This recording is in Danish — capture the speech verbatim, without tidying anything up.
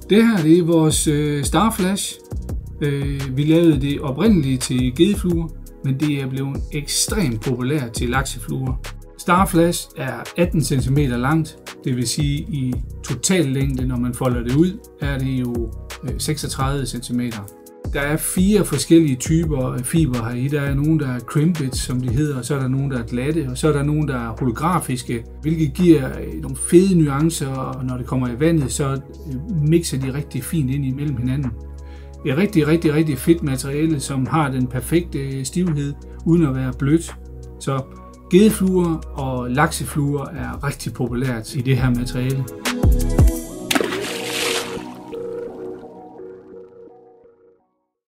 Det her det er vores øh, Starflash. Øh, vi lavede det oprindeligt til gedefluer, men det er blevet ekstremt populært til laksefluer. Starflash er atten centimeter langt, det vil sige i totallængde, når man folder det ud, er det jo øh, seksogtredive centimeter. Der er fire forskellige typer af fiber her i. Der er nogle, der er crimped, som de hedder, og så er der nogle, der er glatte, og så er der nogle, der er holografiske, hvilket giver nogle fede nuancer, og når det kommer i vandet, så mixer de rigtig fint ind imellem hinanden. Et rigtig, rigtig, rigtig fedt materiale, som har den perfekte stivhed, uden at være blødt. Så gedefluer og laksefluer er rigtig populært i det her materiale.